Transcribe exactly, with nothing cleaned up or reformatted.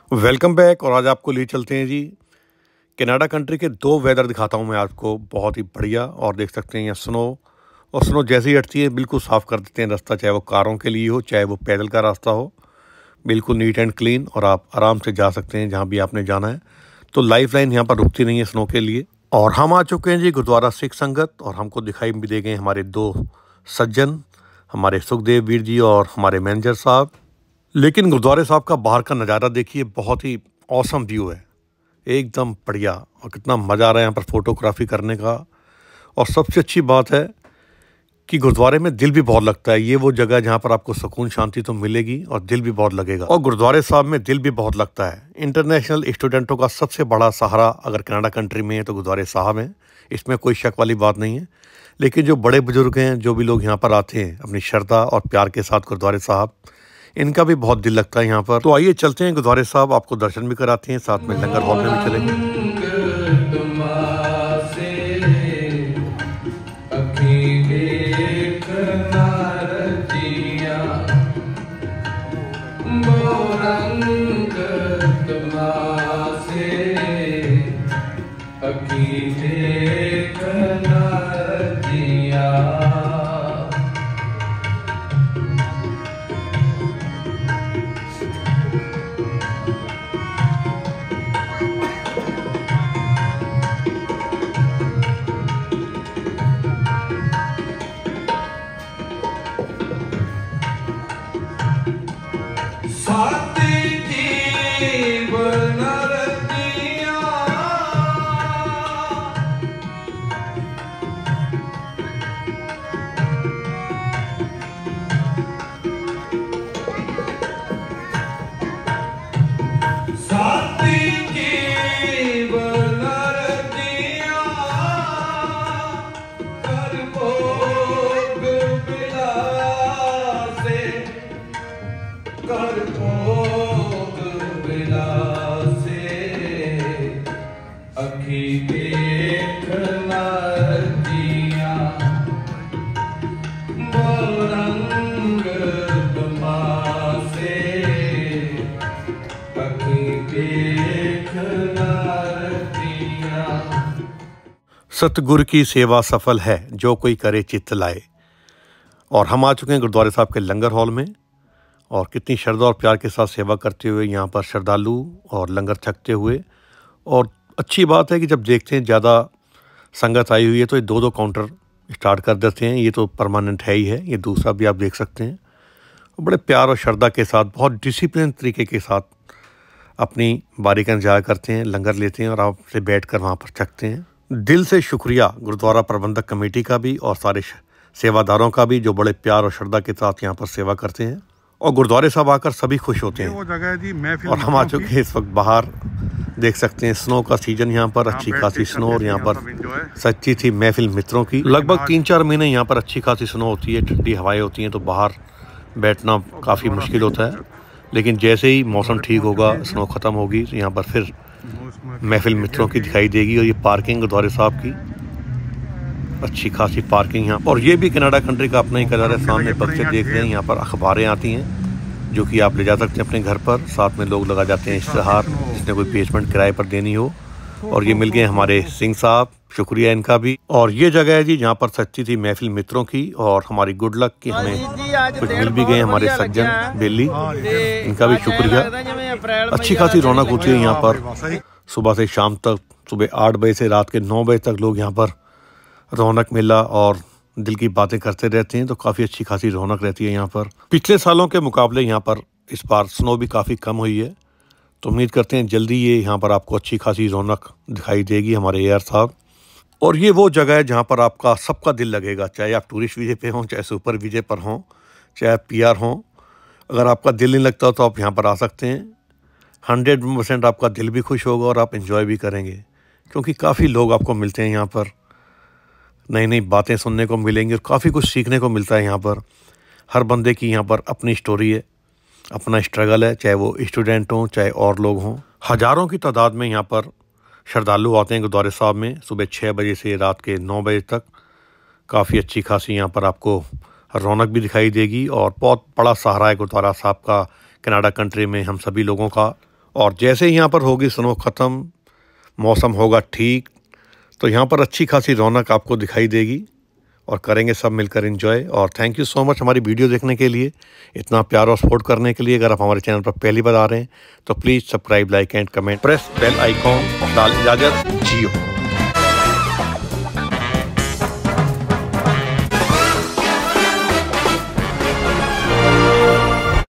Welcome back. और आज आपको ले चलते हैं जी कनाडा कंट्री के दो वेदर दिखाता हूं मैं आपको, बहुत ही बढ़िया। और देख सकते हैं यहाँ स्नो, और स्नो जैसे ही हटती है बिल्कुल साफ़ कर देते हैं रास्ता, चाहे वो कारों के लिए हो चाहे वो पैदल का रास्ता हो। बिल्कुल नीट एंड क्लीन, और आप आराम से जा सकते हैं जहाँ भी आपने जाना है। तो लाइफ लाइन यहाँ पर रुकती नहीं है स्नो के लिए। और हम आ चुके हैं जी गुरुद्वारा सिख संगत, और हमको दिखाई भी दे गए हमारे दो सज्जन, हमारे सुखदेव वीर जी और हमारे मैनेजर साहब। लेकिन गुरुद्वारे साहब का बाहर का नज़ारा देखिए, बहुत ही औसम व्यू है, एकदम बढ़िया। और कितना मज़ा आ रहा है यहाँ पर फोटोग्राफी करने का। और सबसे अच्छी बात है कि गुरुद्वारे में दिल भी बहुत लगता है। ये वो जगह है जहाँ पर आपको सुकून शांति तो मिलेगी और दिल भी बहुत लगेगा। और गुरुद्वारे साहब में दिल भी बहुत लगता है। इंटरनेशनल स्टूडेंटों का सबसे बड़ा सहारा अगर कनाडा कंट्री में है तो गुरुद्वारे साहब हैं, इसमें कोई शक वाली बात नहीं है। लेकिन जो बड़े बुजुर्ग हैं, जो भी लोग यहाँ पर आते हैं अपनी श्रद्धा और प्यार के साथ गुरुद्वारे साहब, इनका भी बहुत दिल लगता है यहाँ पर। तो आइए चलते हैं गुरुद्वारे साहब, आपको दर्शन भी कराते हैं, साथ में लंगर हॉल में भी चलेंगे। सतगुरु की सेवा सफल है, जो कोई करे चित्त लाए। और हम आ चुके हैं गुरुद्वारे साहब के लंगर हॉल में, और कितनी श्रद्धा और प्यार के साथ सेवा करते हुए यहाँ पर श्रद्धालु और लंगर छकते हुए। और अच्छी बात है कि जब देखते हैं ज़्यादा संगत आई हुई है तो ये दो दो काउंटर स्टार्ट कर देते हैं। ये तो परमानेंट है ही है, ये दूसरा भी आप देख सकते हैं। बड़े प्यार और श्रद्धा के साथ, बहुत डिसिप्लिन तरीके के साथ अपनी बारी का इंतजार करते हैं, लंगर लेते हैं और आपसे बैठ कर वहाँ पर छकते हैं। दिल से शुक्रिया गुरुद्वारा प्रबंधक कमेटी का भी और सारे सेवादारों का भी, जो बड़े प्यार और श्रद्धा के साथ यहाँ पर सेवा करते हैं। और गुरुद्वारे साहब आकर सभी खुश होते हैं। वो जगह है जी महफिल। और हम आ चुके हैं इस वक्त बाहर, देख सकते हैं स्नो का सीजन यहाँ पर, अच्छी खासी स्नो। और यहाँ पर सच्ची थी महफिल मित्रों की। लगभग तीन चार महीने यहाँ पर अच्छी खासी स्नो होती है, ठंडी हवाएं होती हैं, तो बाहर बैठना काफ़ी मुश्किल होता है। लेकिन जैसे ही मौसम ठीक होगा, स्नो ख़त्म होगी, तो यहाँ पर फिर महफिल मित्रों की दिखाई देगी। और ये पार्किंग गुरुद्वारे साहब की, अच्छी खासी पार्किंग यहाँ। और ये भी कनाडा कंट्री का अपना ही कलर है। सामने बच्चे देख रहे हैं, यहाँ पर अखबारें आती हैं जो कि आप ले जा सकते हैं अपने घर पर। साथ में लोग लगा जाते हैं इश्तहार, जिसने कोई बेसमेंट किराए पर देनी हो। और ये मिल गए हमारे सिंह साहब, शुक्रिया इनका भी। और ये जगह है जी जहाँ पर सच्ची थी महफिल मित्रों की, और हमारी गुड लक की हमें कुछ मिल भी गए हमारे सज्जन बेली, इनका भी शुक्रिया। अच्छी खासी रौनक होती है यहाँ पर सुबह से शाम तक। सुबह आठ बजे से रात के नौ बजे तक लोग यहाँ पर रौनक मेला और दिल की बातें करते रहते हैं। तो काफ़ी अच्छी खासी रौनक रहती है यहाँ पर। पिछले सालों के मुकाबले यहाँ पर इस बार स्नो भी काफ़ी कम हुई है, तो उम्मीद करते हैं जल्दी ये यहाँ पर आपको अच्छी खासी रौनक दिखाई देगी हमारे एयर साहब। और ये वो जगह है जहाँ पर आपका सबका दिल लगेगा, चाहे आप टूरिस्ट वीज़े पे हों, चाहे सुपर वीज़े पर हों, चाहे आप पी आर हों। अगर आपका दिल नहीं लगता तो आप यहाँ पर आ सकते हैं। हंड्रेड परसेंट आपका दिल भी खुश होगा और आप एंजॉय भी करेंगे, क्योंकि काफ़ी लोग आपको मिलते हैं यहाँ पर, नई नई बातें सुनने को मिलेंगी और काफ़ी कुछ सीखने को मिलता है यहाँ पर। हर बंदे की यहाँ पर अपनी स्टोरी है, अपना स्ट्रगल है, चाहे वो स्टूडेंट हों चाहे और लोग हों। हज़ारों की तादाद में यहाँ पर श्रद्धालु आते हैं गुरुद्वारे साहब में, सुबह छः बजे से रात के नौ बजे तक। काफ़ी अच्छी खासी यहाँ पर आपको रौनक भी दिखाई देगी, और बहुत बड़ा सहारा है गुरुद्वारा साहब का कनाडा कंट्री में हम सभी लोगों का। और जैसे ही यहाँ पर होगी स्नो ख़त्म, मौसम होगा ठीक, तो यहाँ पर अच्छी खासी रौनक आपको दिखाई देगी और करेंगे सब मिलकर एंजॉय। और थैंक यू सो मच हमारी वीडियो देखने के लिए, इतना प्यार और सपोर्ट करने के लिए। अगर आप हमारे चैनल पर पहली बार आ रहे हैं तो please subscribe, like and comment, press bell icon. लाल इजाज़त, जियो।